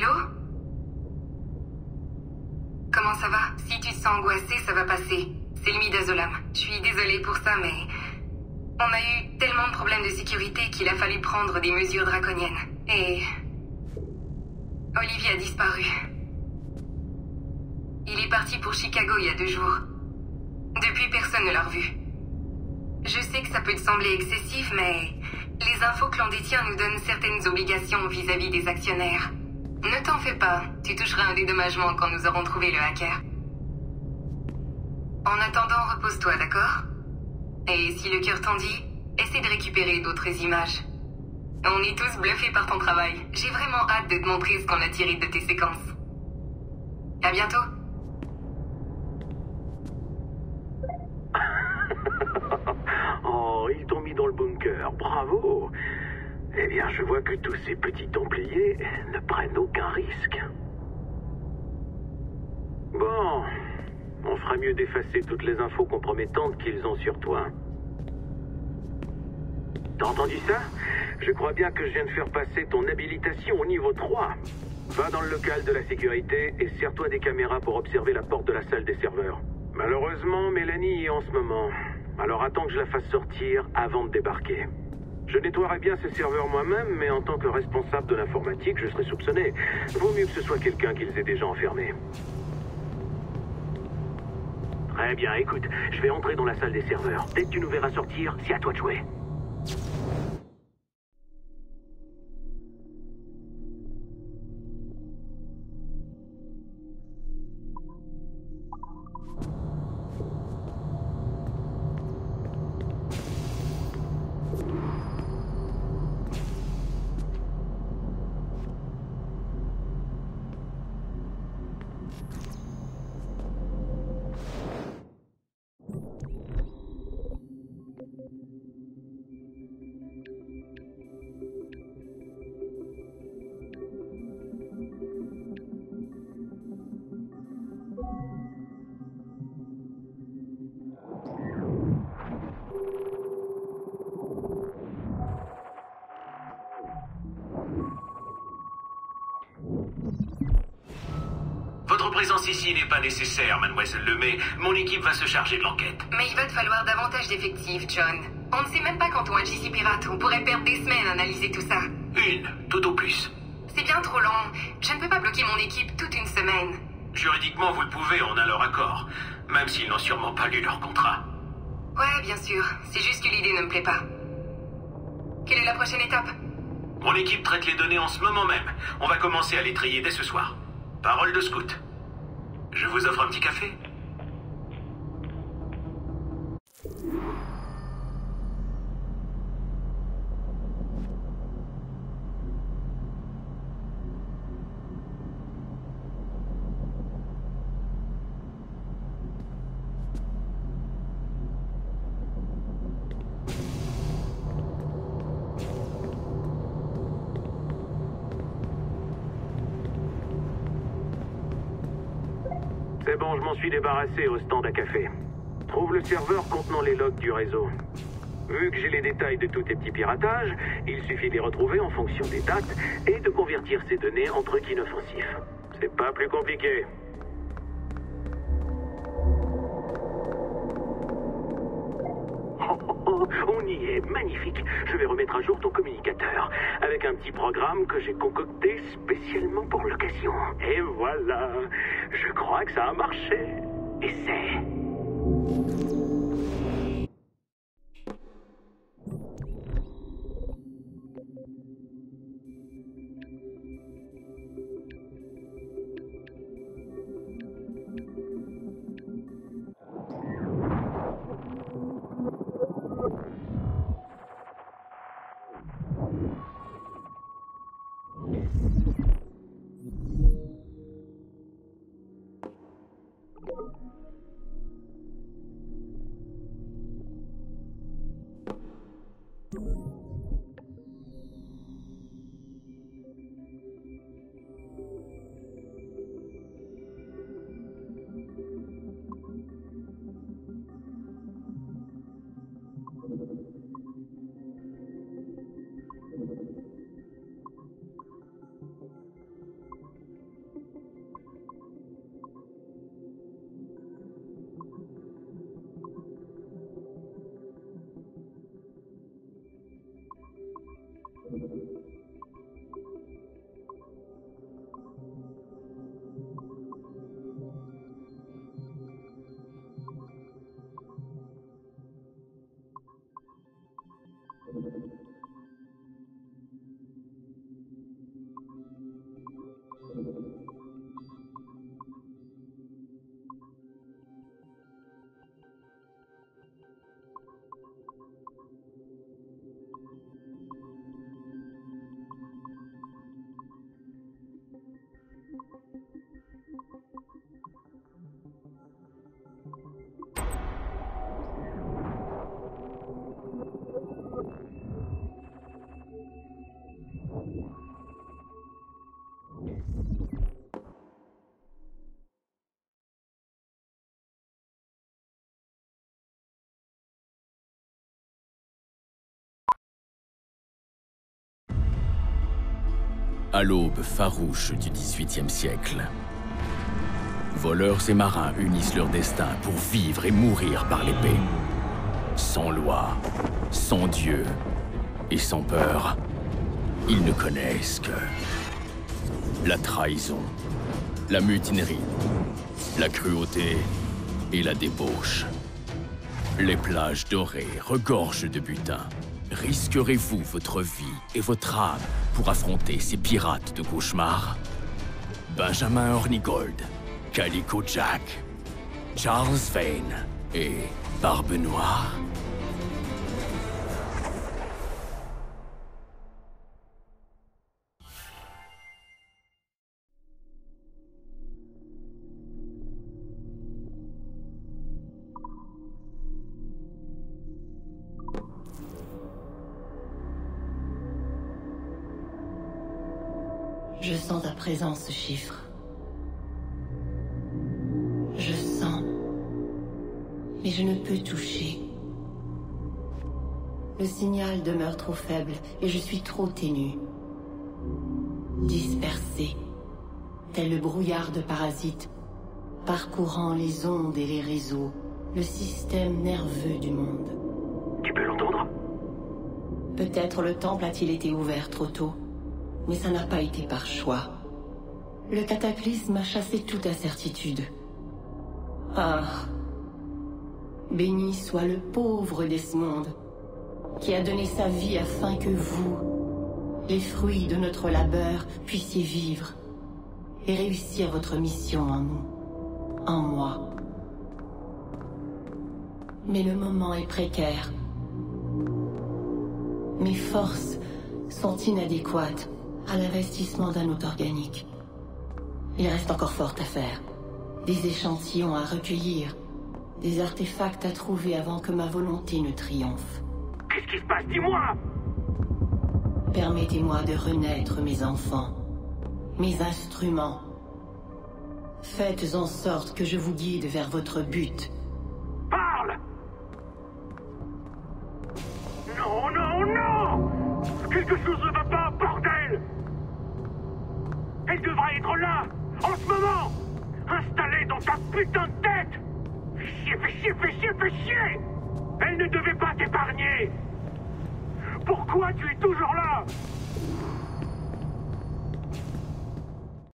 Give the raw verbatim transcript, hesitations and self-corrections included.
Allô? Comment ça va? Si tu te sens angoissé, ça va passer. C'est le midazolam. Je suis désolée pour ça, mais... On a eu tellement de problèmes de sécurité qu'il a fallu prendre des mesures draconiennes. Et... Olivier a disparu. Il est parti pour Chicago il y a deux jours. Depuis, personne ne l'a revu. Je sais que ça peut te sembler excessif, mais... Les infos que l'on détient nous donnent certaines obligations vis-à-vis des actionnaires. Ne t'en fais pas, tu toucheras un dédommagement quand nous aurons trouvé le hacker. En attendant, repose-toi, d'accord? Et si le cœur t'en dit, essaie de récupérer d'autres images. On est tous bluffés par ton travail. J'ai vraiment hâte de te montrer ce qu'on a tiré de tes séquences. À bientôt. Oh, ils t'ont mis dans le bunker, bravo. Eh bien, je vois que tous ces petits templiers ne prennent aucun risque. Bon, on fera mieux d'effacer toutes les infos compromettantes qu'ils ont sur toi. T'as entendu ça? Je crois bien que je viens de faire passer ton habilitation au niveau trois. Va dans le local de la sécurité et sers-toi des caméras pour observer la porte de la salle des serveurs. Malheureusement, Mélanie y est en ce moment. Alors attends que je la fasse sortir avant de débarquer. Je nettoierai bien ces serveurs moi-même, mais en tant que responsable de l'informatique, je serai soupçonné. Vaut mieux que ce soit quelqu'un qui les ait déjà enfermés. Très bien, écoute, je vais entrer dans la salle des serveurs. Dès que tu nous verras sortir, c'est à toi de jouer. Votre présence ici n'est pas nécessaire, mademoiselle Lemay. Mon équipe va se charger de l'enquête. Mais il va te falloir davantage d'effectifs, John. On ne sait même pas quand on agit si pirate. On pourrait perdre des semaines à analyser tout ça. Une, tout au plus. C'est bien trop long. Je ne peux pas bloquer mon équipe toute une semaine. Juridiquement, vous le pouvez, on a leur accord. Même s'ils n'ont sûrement pas lu leur contrat. Ouais, bien sûr. C'est juste que l'idée ne me plaît pas. Quelle est la prochaine étape? Mon équipe traite les données en ce moment même. On va commencer à les trier dès ce soir. Parole de scout. Je vous offre un petit café? C'est bon, je m'en suis débarrassé au stand à café. Trouve le serveur contenant les logs du réseau. Vu que j'ai les détails de tous tes petits piratages, il suffit de les retrouver en fonction des dates et de convertir ces données en trucs inoffensifs. C'est pas plus compliqué. Oh, oh, oh, on y est, magnifique. Je vais remettre à jour ton communicateur avec un petit programme que j'ai concocté spécialement pour l'occasion. Et voilà, je crois que ça a marché. Essaie. À l'aube farouche du dix-huitième siècle, voleurs et marins unissent leur destin pour vivre et mourir par l'épée. Sans loi, sans Dieu et sans peur, ils ne connaissent que la trahison, la mutinerie, la cruauté et la débauche. Les plages dorées regorgent de butin. Risquerez-vous votre vie et votre âme pour affronter ces pirates de cauchemar? Benjamin Hornigold, Calico Jack, Charles Vane et Barbe Noire. Je sens à présent ce chiffre. Je sens, mais je ne peux toucher. Le signal demeure trop faible et je suis trop ténue. Dispersée, tel le brouillard de parasites, parcourant les ondes et les réseaux, le système nerveux du monde. Tu peux l'entendre? Peut-être le temple a-t-il été ouvert trop tôt. Mais ça n'a pas été par choix. Le cataclysme a chassé toute incertitude. Ah. Béni soit le pauvre Desmond, qui a donné sa vie afin que vous, les fruits de notre labeur, puissiez vivre et réussir votre mission en nous, en moi. Mais le moment est précaire. Mes forces sont inadéquates à l'investissement d'un hôte organique. Il reste encore fort à faire. Des échantillons à recueillir. Des artefacts à trouver avant que ma volonté ne triomphe. Qu'est-ce qui se passe? Dis-moi! Permettez-moi de renaître, mes enfants. Mes instruments. Faites en sorte que je vous guide vers votre but. Parle! Non, non, non! Quelque chose ne va pas, bordel! Elle devrait être là, en ce moment! Installée dans ta putain de tête! Fais chier, fais chier, fais chier, fais chier! Elle ne devait pas t'épargner! Pourquoi tu es toujours là?